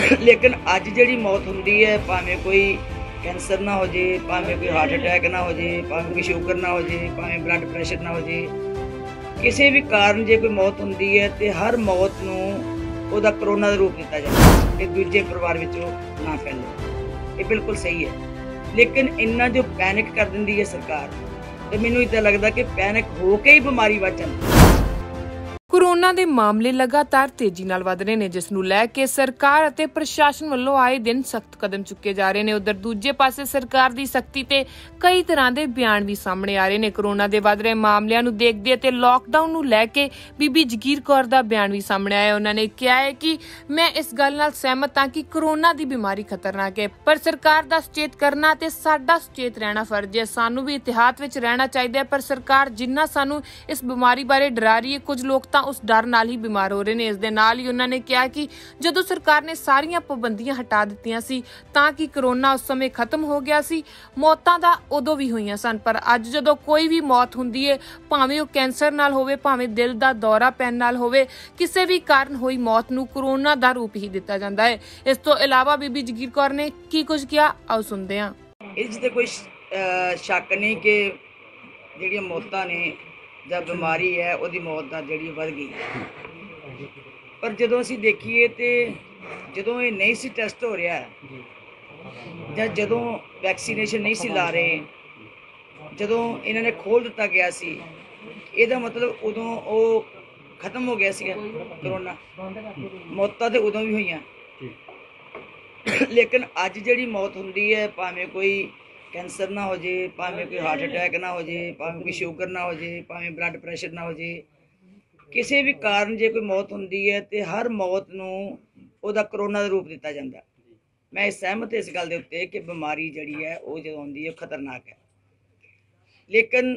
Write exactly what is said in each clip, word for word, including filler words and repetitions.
लेकिन अज जी मौत होंदी है, भावें कोई कैंसर ना हो जाए, भावें कोई हार्ट अटैक ना हो जाए, भावें कोई शुगर ना हो जाए, भावें ब्लड प्रैशर ना हो जाए, किसी भी कारण जे कोई मौत होंदी है तो हर मौत नूं ओहदा करोना का रूप दिता जाता है कि दूजे परिवार विचों ना फैले। ये बिल्कुल सही है, लेकिन इन्ना जो पैनिक कर दिंदी है सरकार, तो मैनूं इदां लगदा कि पैनिक हो के ही बीमारी वध जांदी है। कोरोना ਦੇ ਮਾਮਲੇ ਲਗਾਤਾਰ ਤੇਜ਼ੀ ਨਾਲ ਵਧ ਰਹੇ ਨੇ, ਜਿਸ ਨੂੰ ਲੈ ਕੇ ਸਰਕਾਰ ਅਤੇ ਪ੍ਰਸ਼ਾਸਨ ਵੱਲੋਂ ਆਏ ਦਿਨ ਸਖਤ ਕਦਮ ਚੁੱਕੇ ਜਾ ਰਹੇ ਨੇ। ਉਧਰ ਦੂਜੇ ਪਾਸੇ ਸਰਕਾਰ ਦੀ ਸਖਤੀ ਤੇ ਕਈ ਤਰ੍ਹਾਂ ਦੇ ਬਿਆਨ ਵੀ ਸਾਹਮਣੇ ਆ ਰਹੇ ਨੇ। ਕੋਰੋਨਾ ਦੇ ਵਧ ਰਹੇ ਮਾਮਲਿਆਂ ਨੂੰ ਦੇਖਦੇ ਅਤੇ ਲੋਕਡਾਊਨ ਨੂੰ ਲੈ ਕੇ ਬੀਬੀ ਜਗੀਰ ਕੌਰ ਦਾ ਬਿਆਨ ਵੀ ਸਾਹਮਣੇ ਆਇਆ। ਉਹਨਾਂ ਨੇ ਕਿਹਾ ਹੈ ਕਿ ਮੈਂ ਇਸ ਗੱਲ ਨਾਲ ਸਹਿਮਤ ਹਾਂ ਕਿ ਕੋਰੋਨਾ ਦੀ ਬਿਮਾਰੀ ਖਤਰਨਾਕ ਹੈ, ਪਰ ਸਰਕਾਰ ਦਾ ਸੁਚੇਤ ਕਰਨਾ ਤੇ ਸਾਡਾ ਸੁਚੇਤ ਰਹਿਣਾ ਫਰਜ਼ ਹੈ। ਸਾਨੂੰ ਵੀ ਇਤਿਹਾਤ ਵਿੱਚ ਰਹਿਣਾ ਚਾਹੀਦਾ ਹੈ, ਪਰ ਸਰਕਾਰ ਜਿੰਨਾ ਸਾਨੂੰ ਇਸ ਬਿਮਾਰੀ ਬਾਰੇ ਡਰਾ ਰਹੀ ਹੈ, ਕੁਝ ਲੋਕ ਤਾਂ उस डर नाल ही बीमार हो रहे ने। इस दे नाल ही उन्होंने कहा कि जदों सरकार ने सारियां पाबंदियां हटा दित्तियां सी तां कि कोरोना उस समय खत्म हो गया सी, मौतां दा उदों भी होईयां सन, पर अज जदों कोई भी मौत हुंदी है, भावें वो कैंसर नाल होवे, भावें दिल दा दौरा पैण नाल होवे, किसी भी कारण होई मौत नूं कोरोना दा रूप ही दिता जांदा है। इस तों इलावा बीबी जगीर कौर ने की कुछ किया, आओ सुनदे हां। इस ते कोई शक नहीं कि जिहड़ियां मौतां ने ਜਾਂ ਬਿਮਾਰੀ ਹੈ ਉਹਦੀ ਮੌਤ ਦਰ ਜਿਹੜੀ ਵੱਧ ਗਈ, ਪਰ ਜਦੋਂ ਅਸੀਂ ਦੇਖੀਏ ਤੇ ਜਦੋਂ ਇਹ ਨਹੀਂ ਸੀ ਟੈਸਟ ਹੋ ਰਿਹਾ ਜਾਂ ਜਦੋਂ ਵੈਕਸੀਨੇਸ਼ਨ ਨਹੀਂ ਸੀ ਲਾ ਰਹੇ, ਜਦੋਂ ਇਹਨਾਂ ਨੇ ਖੋਲ੍ਹ ਦਿੱਤਾ ਗਿਆ ਸੀ, ਇਹਦਾ ਮਤਲਬ ਉਦੋਂ ਉਹ ਖਤਮ ਹੋ ਗਿਆ ਸੀਗਾ ਕਰੋਨਾ। ਮੌਤਾਂ ਤੇ ਉਦੋਂ ਵੀ ਹੋਈਆਂ, ਲੇਕਿਨ ਅੱਜ ਜਿਹੜੀ ਮੌਤ ਹੁੰਦੀ ਹੈ, ਭਾਵੇਂ ਕੋਈ कैंसर ना हो जाए, भावें कोई हार्ट अटैक ना हो जाए, भावें कोई शुगर ना हो जाए, भावें ब्लड प्रैशर ना हो जाए, किसी भी कारण जे कोई मौत होंदी है तो हर मौत नूं ओहदा करोना का रूप दिता जाता। मैं सहमत इस गल दे उत्ते कि बीमारी जिहड़ी है वो जो आउंदी है खतरनाक है, लेकिन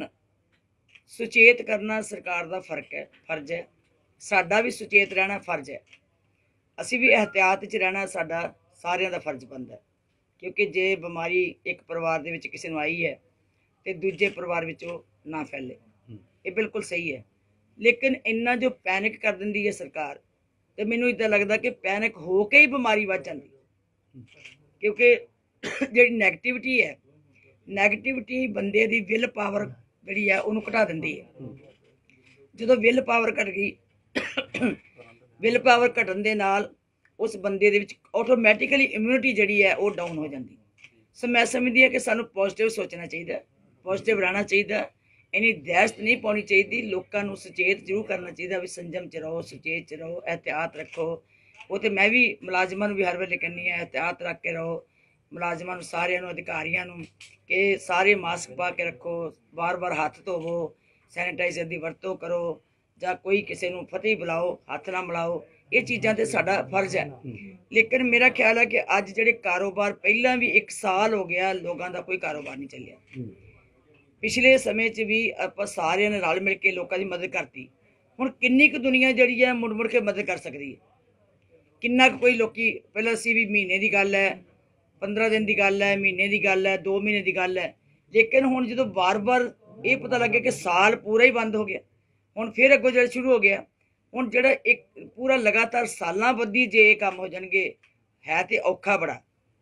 सुचेत करना सरकार का फर्क है फर्ज है, साडा भी सुचेत रहना फर्ज है, असी भी एहतियात च रहना साडा सारियां दा फर्ज बनता है। क्योंकि जे बीमारी एक परिवार दे विच किसी नूं आई है तो दूजे परिवार विचों ना फैले, ये बिल्कुल सही है, लेकिन इन्ना जो पैनिक कर दिंदी है सरकार, तो मैनूं इदां लगदा कि पैनिक हो के ही बीमारी वध जांदी। क्योंकि जिहड़ी नैगेटिविटी है, नैगेटिविटी बंदे दी विल पावर जिहड़ी है उहनूं घटा दिंदी है। जदों विल पावर घट गई, विल पावर घटन दे नाल उस बंदे दे विच ऑटोमैटिकली इम्यूनिटी जिहड़ी है वो डाउन हो जाती। सो मैं समझदी हां कि सानूं पॉजिटिव सोचना चाहिए, पॉजिटिव रहना चाहिए, इन्नी दहशत नहीं पाउणी चाहिए, लोकां नूं सुचेत जरूर करना चाहिए भी संयम च रहो, सुचेत च रहो, एहतियात रखो। वो तो मैं भी मुलाजमां नूं भी हर वेले कहनी है एहतियात रख के रहो, मुलाजमां नूं सारियां नूं अधिकारियां नूं कि सारे मास्क पा के रखो, बार बार हत्थ धोवो, सैनिटाइजर की वरतों करो, जां कोई किसी नूं फतेह बुलाओ, हत्थ ना मिलाओ, ये चीज़ां ते साडा फर्ज है। लेकिन मेरा ख्याल है कि अज जिहड़े कारोबार पहलां भी एक साल हो गया लोगों का कोई कारोबार नहीं चलिया, पिछले समय च भी आपां सारियां ने रल मिल के लोगों की मदद करती, हुण किन्नी क दुनिया जिहड़ी है मुड़ मुड़ के मदद कर सकदी है, किन्ना क कोई लोकी पहलां सी भी महीने की गल है, पंद्रह दिन की गल है, महीने की गल है, दो महीने की गल है, लेकिन हुण जदों बार बार ये पता लगे कि साल पूरा ही बंद हो गया, हुण फिर अगों जिहड़ा शुरू हो गया, हुण जिहड़ा एक पूरा लगातार सालां बद्धी जे ये काम हो जाणगे है तो औखा बड़ा।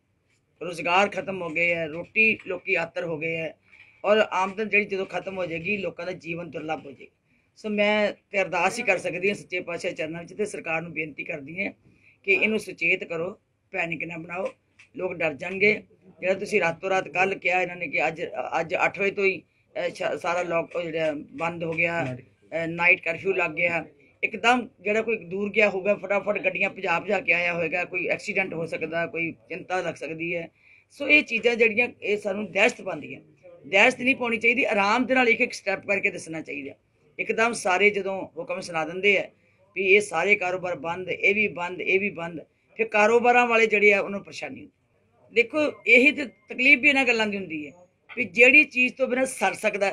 रोज़गार खत्म हो गए है, रोटी लोकी आतर हो गए है, और आमदन जिहड़ी जदों खत्म हो जाएगी लोगों का जीवन दुर्लभ हो जाएगा। सो मैं ते अरदास ही कर सकदी हां सच्चे पातशाह चरणों च, ते सरकार नूं बेनती करदी हां कि इहनूं सुचेत करो, पैनिक ना बनाओ, लोग डर जाणगे। जिहड़ा तुसीं रातों रात कल कहा इन्होंने कि अज अज अठ बजे तो ही सारा लॉक जिहड़ा बंद हो गया, नाइट कर्फ्यू लग गया, एकदम जिहड़ा कोई दूर गया होगा फटाफट गड्डियां भजा भजा के आया होएगा, कोई एक्सीडेंट हो सकता, कोई चिंता लग सकती है। सो ये चीज़ां जिहड़ियां ये सानूं दहशत पाउंदियां, दहशत नहीं पाउणी चाहिए, आराम दे नाल एक एक स्टैप करके दसना चाहिए। एकदम सारे जदों हुक्म सुना दिंदे है भी ये सारे कारोबार बंद, ये भी बंद, ये भी बंद, फिर कारोबारां वाले जिहड़े आ उन्हां नूं परेशानी होंदी। देखो यही तो तकलीफ भी इन्हां गल्लां दी हुंदी है भी जिहड़ी चीज़ तो बिना सर सकदा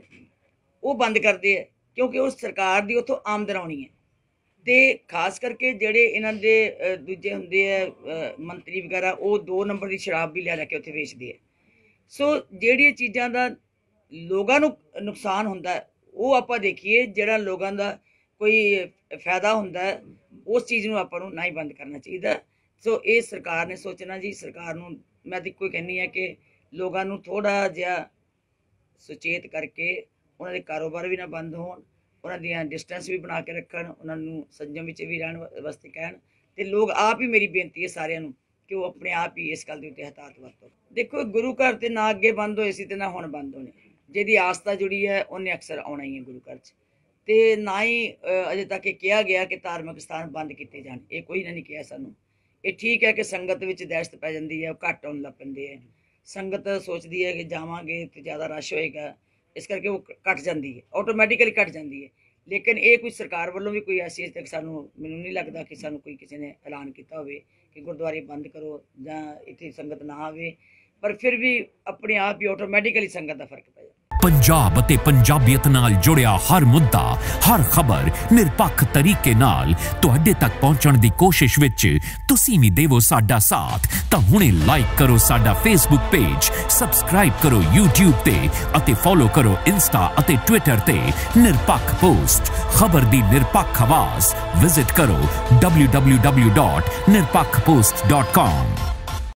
वो बंद करदे है, क्योंकि उस सरकार की उतों आमदन आनी है। तो खास करके जोड़े इन्हों के दूजे होंगे है मंत्री वगैरह, वो दो नंबर की शराब भी लिया लैके उत्थे बेचते हैं। सो जिहड़ियां चीज़ां का लोगों नूं नुकसान होंदा है वो आप देखिए, जिहड़ा लोगों का कोई फायदा होंदा है उस चीज़ नूं आपां नूं ना ही बंद करना चाहिए। ਸੋ ਇਹ ਸਰਕਾਰ ਨੇ ਸੋਚਣਾ ਜੀ। ਸਰਕਾਰ ਨੂੰ ਮੈਂ ਤਾਂ ਇੱਕੋ ਹੀ ਕਹਿੰਦੀ ਹਾਂ ਕਿ ਲੋਕਾਂ ਨੂੰ ਥੋੜ੍ਹਾ ਜਿਹਾ ਸੁਚੇਤ ਕਰਕੇ ਉਹਨਾਂ ਦੇ ਕਾਰੋਬਾਰ ਵੀ ਨਾ ਬੰਦ ਹੋਣ, ਉਹਨਾਂ ਦੀਆਂ ਡਿਸਟੈਂਸ ਵੀ ਬਣਾ ਕੇ ਰੱਖਣ, ਉਹਨਾਂ ਨੂੰ ਸੰਜਮ ਵਿੱਚ ਵੀ ਰਹਿਣ ਵਾਸਤੇ ਕਹਿਣ। ਤੇ ਲੋਕ ਆਪ ਹੀ, ਮੇਰੀ ਬੇਨਤੀ ਹੈ ਸਾਰਿਆਂ ਨੂੰ ਕਿ ਉਹ ਆਪਣੇ ਆਪ ਹੀ ਇਸ ਗੱਲ ਦੇ ਉੱਤੇ ਹਤਾਤ ਵਰਤੋ। ਦੇਖੋ, ਗੁਰੂ ਘਰ ਤੇ ਨਾ ਅੱਗੇ ਬੰਦ ਹੋਏ ਸੀ ਤੇ ਨਾ ਹੁਣ ਬੰਦ ਹੋਣੇ। ਜਿਹਦੀ ਆਸਥਾ ਜੁੜੀ ਹੈ ਉਹਨੇ ਅਕਸਰ ਆਉਣਾ ਹੀ ਹੈ ਗੁਰੂ ਘਰ 'ਚ। ਤੇ ਨਾ ਹੀ ਅਜੇ ਤੱਕ ਇਹ ਕਿਹਾ ਗਿਆ ਕਿ ਧਾਰਮਿਕ ਸਥਾਨ ਬੰਦ ਕੀਤੇ ਜਾਣ, ਇਹ ਕੋਈ ਨਾ ਨਹੀਂ ਕਿਹਾ ਸਾਨੂੰ। ਇਹ ਠੀਕ ਹੈ ਕਿ ਸੰਗਤ ਵਿੱਚ ਦਹਿਸ਼ਤ ਪੈ ਜਾਂਦੀ ਹੈ, ਉਹ ਘੱਟ ਆਉਣ ਲੱਗ ਪੈਂਦੇ ਹੈ। ਸੰਗਤ ਸੋਚਦੀ ਹੈ ਕਿ ਜਾਵਾਂਗੇ ਤੇ ਜ਼ਿਆਦਾ ਰਸ਼ ਹੋਏਗਾ, ਇਸ ਕਰਕੇ ਉਹ ਘੱਟ ਜਾਂਦੀ ਹੈ, ਆਟੋਮੈਟਿਕਲੀ ਘੱਟ ਜਾਂਦੀ ਹੈ। ਲੇਕਿਨ ਇਹ ਕੋਈ ਸਰਕਾਰ ਵੱਲੋਂ ਵੀ ਕੋਈ ਐਸੀ ਤੱਕ ਸਾਨੂੰ, ਮੈਨੂੰ ਨਹੀਂ ਲੱਗਦਾ ਕਿ ਸਾਨੂੰ ਕੋਈ ਕਿਸੇ ਨੇ ਐਲਾਨ ਕੀਤਾ ਹੋਵੇ ਕਿ ਗੁਰਦੁਆਰੇ ਬੰਦ ਕਰੋ ਜਾਂ ਇੱਥੇ ਸੰਗਤ ਨਾ ਆਵੇ। ਪਰ ਫਿਰ ਵੀ ਆਪਣੇ ਆਪ ਹੀ ਆਟੋਮੈਟਿਕਲੀ ਸੰਗਤ ਦਾ ਫਰਕ ਪੈ ਜਾਂਦਾ। पंजाब ते पंजाबियत नाल जुड़िया हर मुद्दा, हर खबर निरपक्ष तरीके नाल तुहाडे तक पहुंचण दी कोशिश विच तुसीं भी देवो साडा साथ। तां हुणे लाइक करो साडा फेसबुक पेज, सबसक्राइब करो यूट्यूब ते अते फॉलो करो इंस्टा अते ट्विटर ते निरपक्ष पोस्ट। खबर दी निरपक्ष आवाज़ विजिट करो W W W dot Nirpakh post dot com.